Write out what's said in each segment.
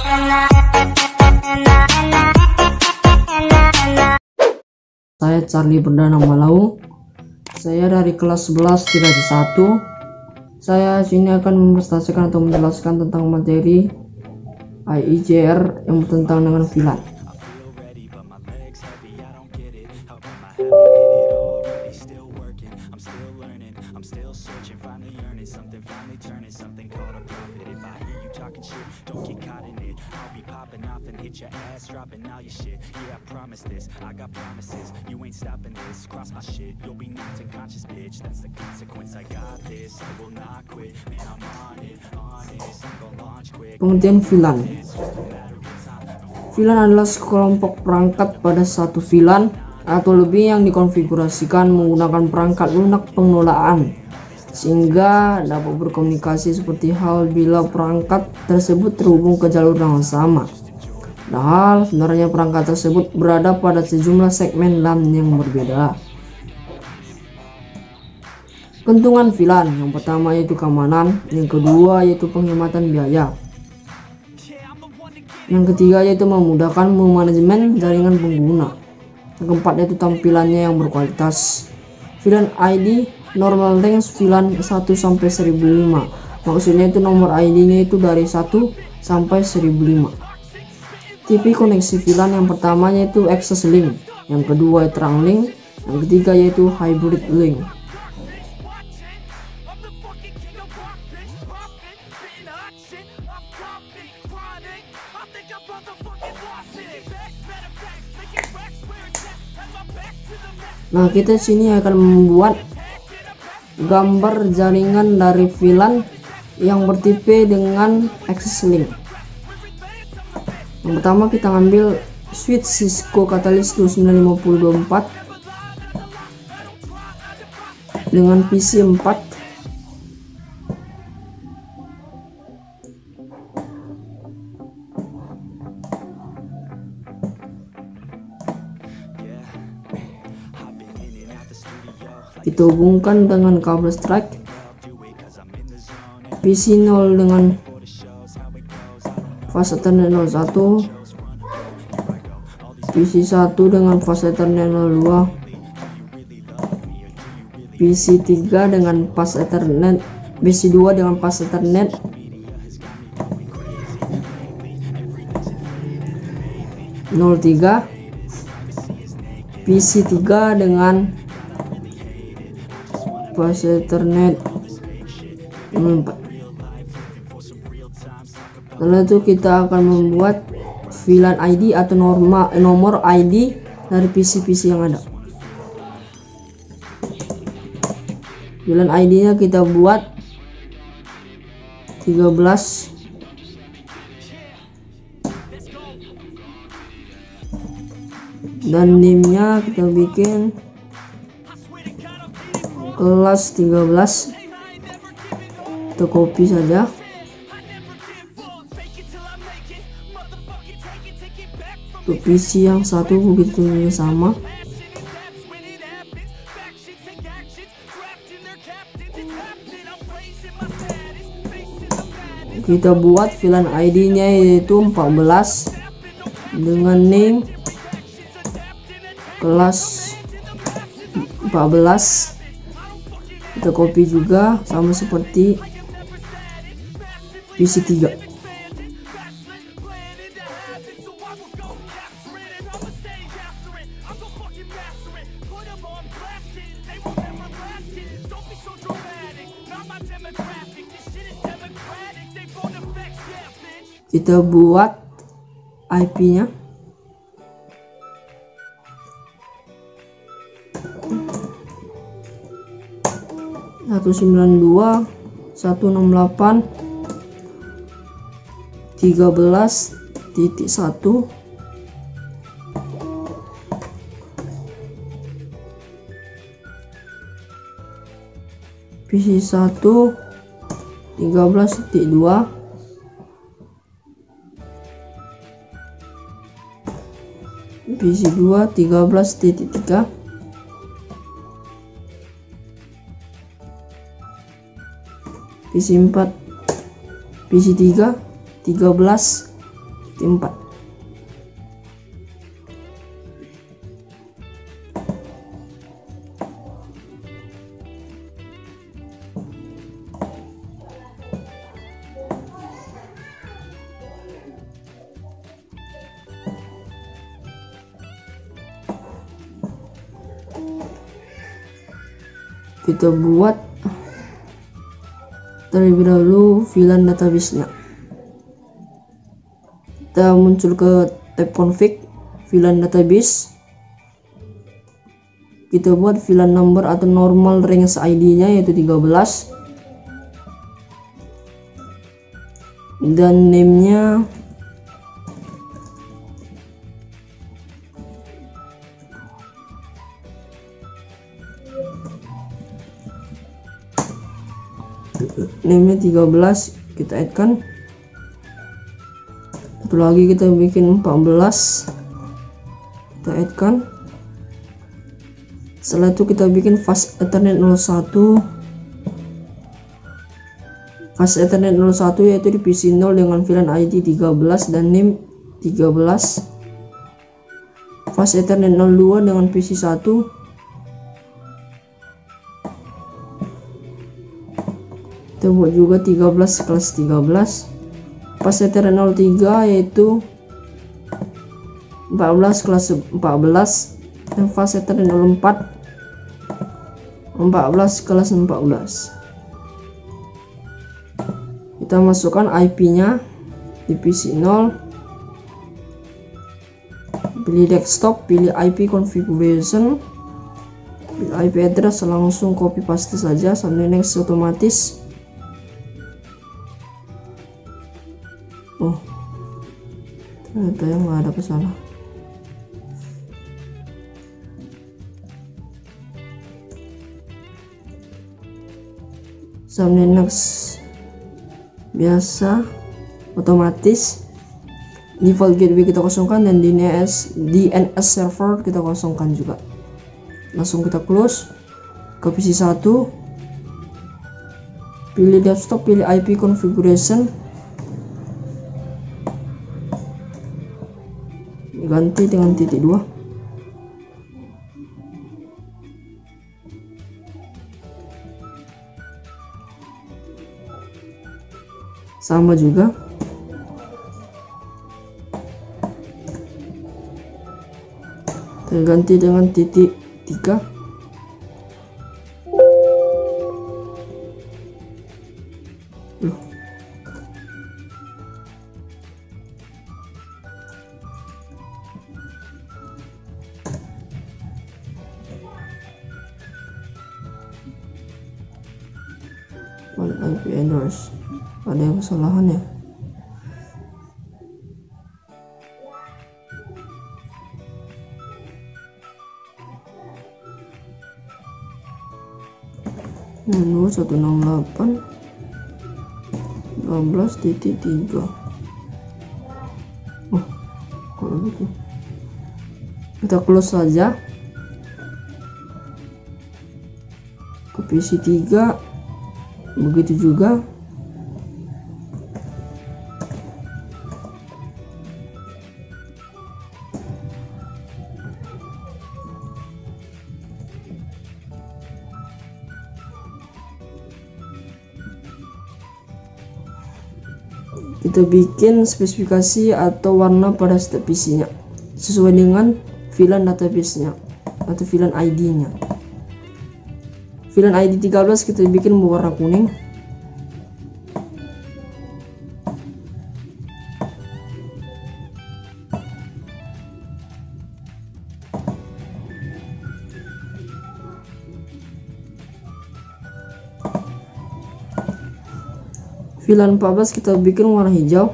Saya Charlie Perdana Malau. Saya dari kelas 11 tirade 1. Saya sini akan mempresentasikan atau menjelaskan tentang materi IIJR yang bertentang dengan VLAN. Pengertian VLAN. VLAN adalah sekelompok perangkat pada satu VLAN atau lebih yang dikonfigurasikan menggunakan perangkat lunak pengelolaan sehingga dapat berkomunikasi seperti hal bila perangkat tersebut terhubung ke jalur yang sama. Padahal sebenarnya perangkat tersebut berada pada sejumlah segmen LAN yang berbeda. Keuntungan VLAN yang pertama yaitu keamanan, yang kedua yaitu penghematan biaya, yang ketiga yaitu memudahkan memanajemen jaringan pengguna, yang keempat yaitu tampilannya yang berkualitas. VLAN ID normal range VLAN 1 sampai 1005, maksudnya itu nomor ID-nya itu dari 1 sampai 1005. Tipe koneksi VLAN yang pertama yaitu access link, yang kedua terang link, yang ketiga yaitu hybrid link. Nah, kita sini akan membuat gambar jaringan dari VLAN yang bertipe dengan access link. Yang pertama kita ambil switch Cisco Catalyst 29524 dengan PC 4. Kita hubungkan dengan kabel strike PC 0 dengan fase Ethernet 01, PC 1 dengan fase Ethernet 02, PC 3 dengan fase Ethernet, PC 2 dengan fase Ethernet, PC 3 dengan fase Ethernet 04. Setelah itu kita akan membuat VLAN ID atau nomor ID dari PC-PC yang ada. VLAN ID nya kita buat 13, dan NIM nya kita bikin kelas 13. Kita copy saja. Untuk PC yang satu begitu sama. Kita buat VLAN ID nya yaitu 14 dengan name kelas 14. Kita copy juga sama seperti PC 3. Kita buat IP-nya. Satu 192.168.13.1 PC 1 13.2 PC 2 13.3 PC 4 PC 3 13 T4. Kita buat terlebih dahulu VLAN database-nya. Kita muncul ke tab config VLAN database. Kita buat VLAN number atau normal range ID-nya yaitu 13, dan name-nya name-nya 13, kita add-kan. Satu lagi kita bikin 14, kita add-kan. Setelah itu kita bikin fast ethernet 01. Fast ethernet 01 yaitu di PC 0 dengan VLAN ID 13 dan name 13. Fast ethernet 02 dengan PC 1. Kita buat juga 13 kelas 13. Fast ethernet 03 yaitu 14 kelas 14, dan fast ethernet 04 14 kelas 14. Kita masukkan IP-nya di PC 0, pilih desktop, pilih IP configuration, pilih IP address, langsung copy paste saja sampai next otomatis. Oh, ternyata yang nggak ada kesalahan. Sampai next biasa otomatis. Default gateway kita kosongkan dan DNS server kita kosongkan juga. Langsung kita close ke PC 1, pilih desktop, pilih IP configuration, ganti dengan titik 2. Sama juga. Terganti dengan titik 3. IP address, ada yang kesalahan ya. Menu 168 12.3. Oh, kalau gitu kita close saja. Ke PC 3 begitu juga. Kita bikin spesifikasi atau warna pada setiap PC-nya sesuai dengan VLAN database-nya atau VLAN ID-nya. VLAN ID 13 kita bikin berwarna kuning. VLAN 14 kita bikin warna hijau.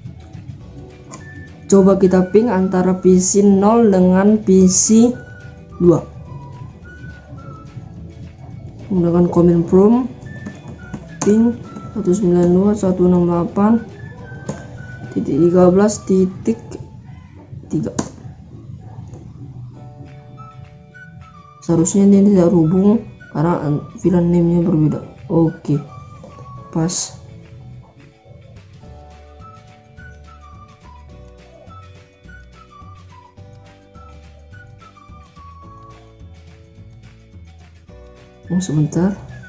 Coba kita ping antara PC 0 dengan PC Menggunakan command prompt ping 192.168.13.3. Seharusnya ini tidak terhubung karena VLAN name-nya berbeda. Oke, pas. Sebentar.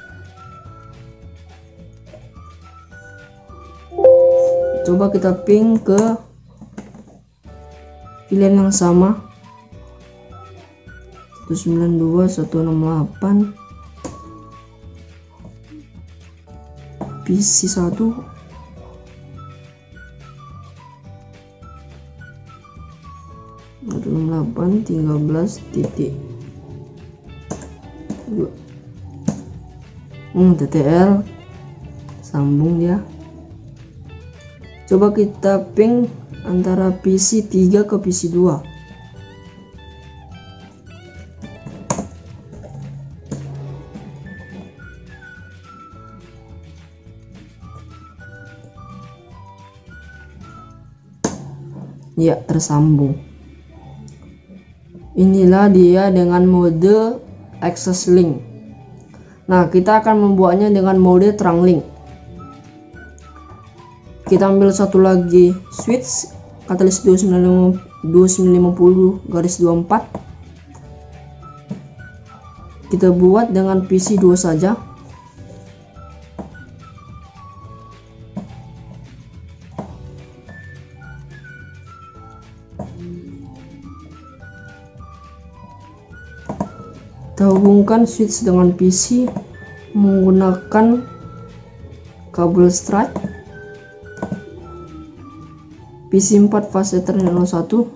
Coba kita ping ke VLAN yang sama 192.168 PC 1 168.13.2. TTL sambung dia. Coba kita ping antara PC 3 ke PC 2. Ya, tersambung. Inilah dia dengan mode access link. Nah, kita akan membuatnya dengan mode terang link. Kita ambil satu lagi switch Catalyst 2950/24. Kita buat dengan PC 2 saja. Kita hubungkan switch dengan PC menggunakan kabel straight. PC 4 fase Ethernet 01.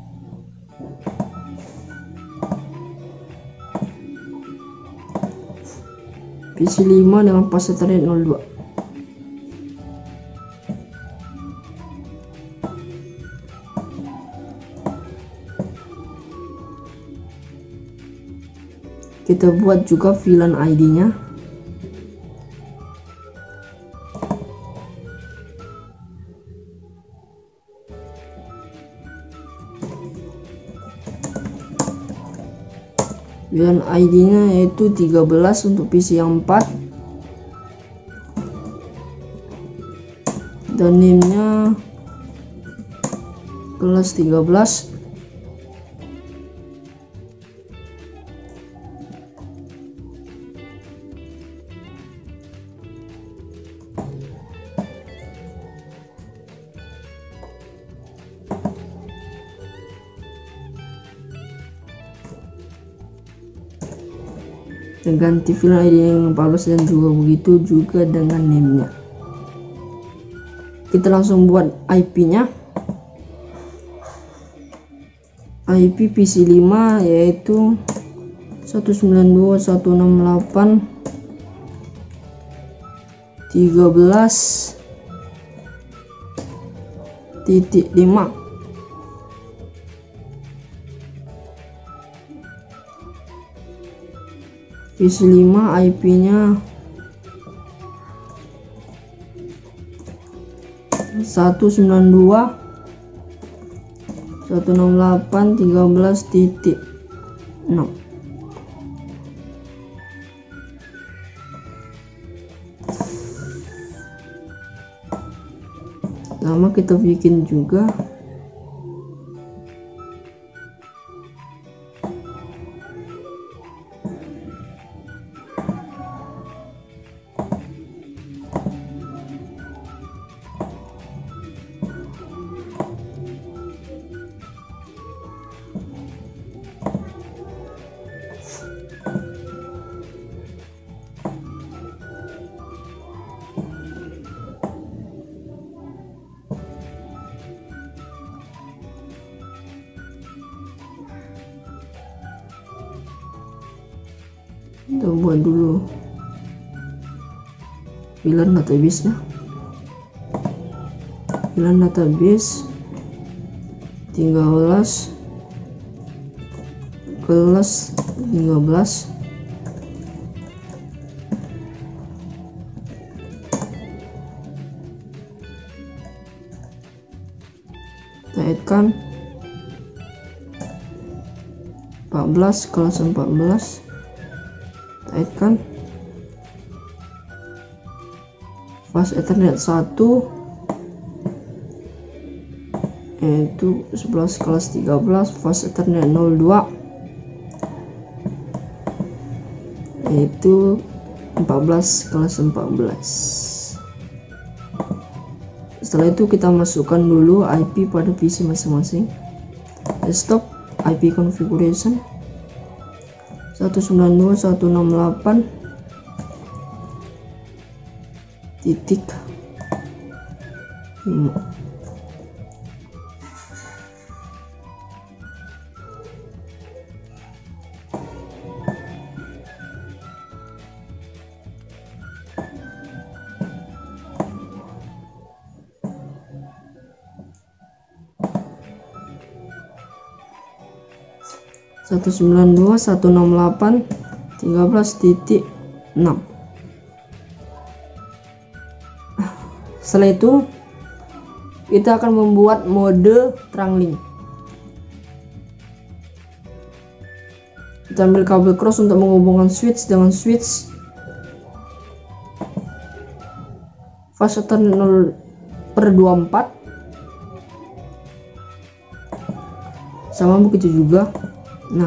PC 5 dengan fase Ethernet 02. Kita buat juga VLAN ID-nya. VLAN ID-nya yaitu 13 untuk PC yang 4. Dan name-nya kelas 13. Dan ganti VLAN ID yang 14 dan juga begitu juga dengan name-nya. Kita langsung buat IP-nya. IP PC 5 yaitu 192.168.13.5. PC 5 IP-nya 192.168.13.6. Sama kita bikin juga kita buat dulu VLAN database nya. VLAN database 13 ke plus 13. Kaitkan 14 kelas 14, kaitkan fast Ethernet 1 yaitu 11 kelas 13, fast Ethernet 02 yaitu 14 kelas 14. Setelah itu kita masukkan dulu IP pada PC masing-masing. Desktop IP configuration 192.168.5. Satu 192.168.13.6. Setelah itu kita akan membuat mode Tranglink. Kita ambil kabel cross untuk menghubungkan switch dengan switch fast Ethernet 0/24. Sama begitu juga. Nah,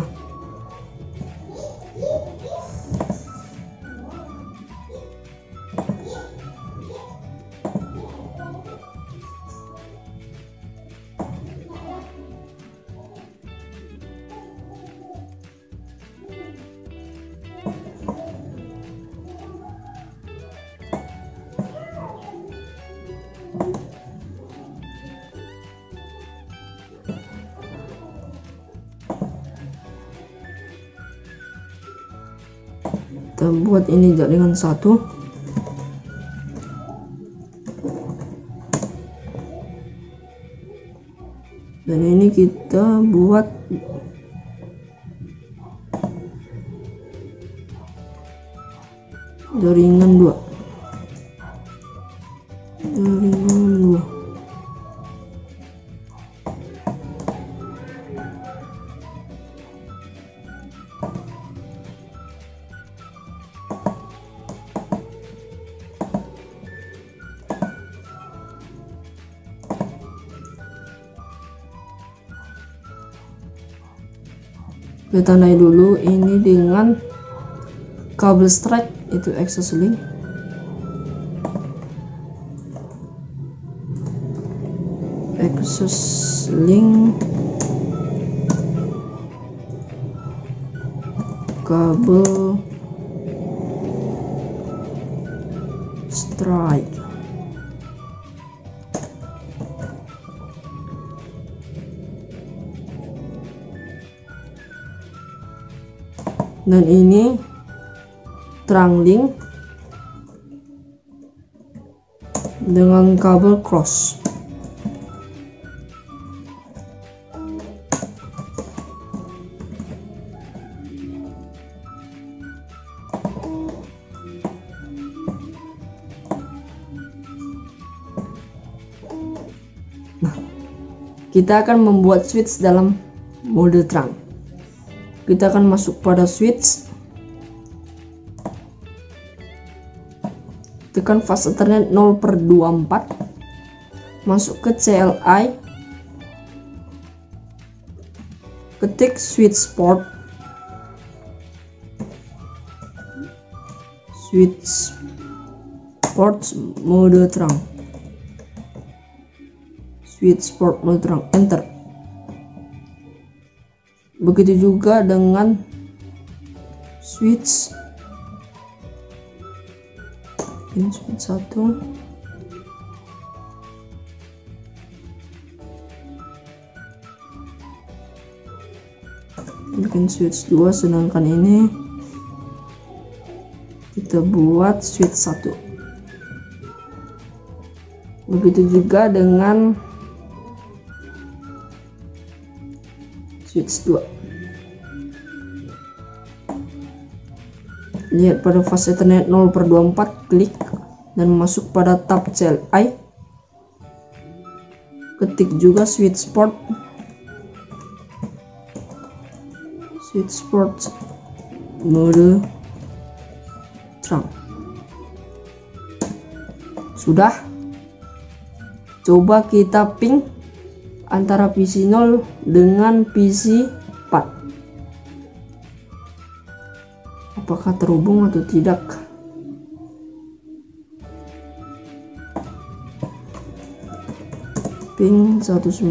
kita buat ini jaringan satu. Dan ini kita buat jaringan 2. Jaringan 2. Kita tandai dulu ini dengan kabel strike, itu access link. Access link kabel strike. Dan ini Tranglink dengan kabel cross. Nah, kita akan membuat switch dalam mode terang. Kita akan masuk pada switch, tekan fast Ethernet 0/24, masuk ke CLI, ketik switch port, mode terang, switch port mode terang, enter. Begitu juga dengan switch ini, switch 1, bikin switch 2, sedangkan ini kita buat switch 1. Begitu juga dengan switch 2. lihat pada fast Ethernet 0/24, klik dan masuk pada tab CLI, ketik juga switch port mode terang. Sudah. Coba kita ping antara PC 0 dengan PC 4. Apakah terhubung atau tidak? Ping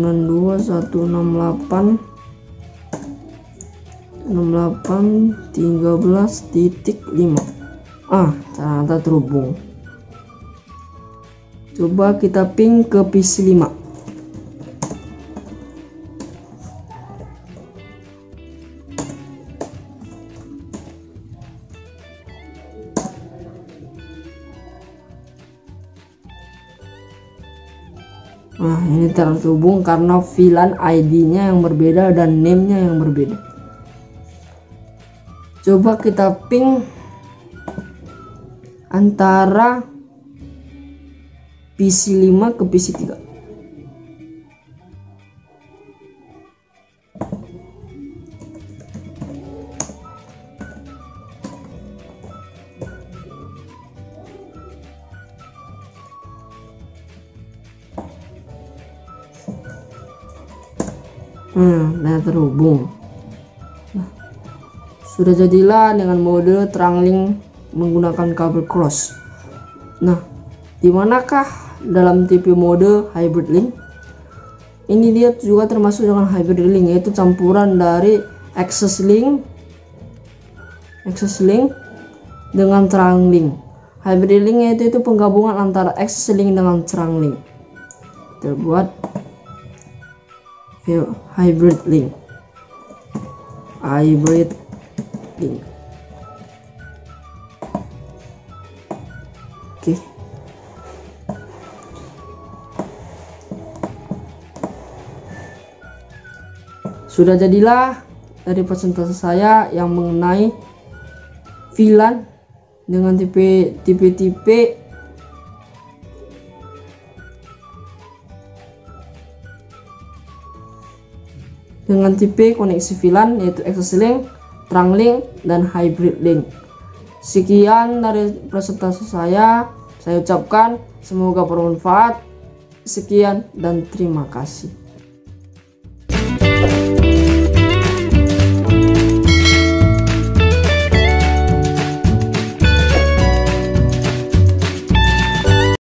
192.168.13.5. Ternyata terhubung. Coba kita ping ke PC 5. Ini terhubung karena VLAN ID-nya yang berbeda dan name-nya yang berbeda. Coba kita ping antara PC 5 ke PC 3. Terhubung. Sudah jadilah dengan mode Translink menggunakan kabel cross. Dimanakah dalam tipe mode hybrid link? Ini dia juga termasuk dengan hybrid link, yaitu campuran dari access link dengan Translink. Hybrid link yaitu penggabungan antara access link dengan Translink. Terbuat hybrid link. Oke. Sudah jadilah dari presentasi saya yang mengenai VLAN dengan tipe koneksi VLAN, yaitu access link, Translink, dan hybrid link. Sekian dari presentasi saya ucapkan semoga bermanfaat. Sekian dan terima kasih.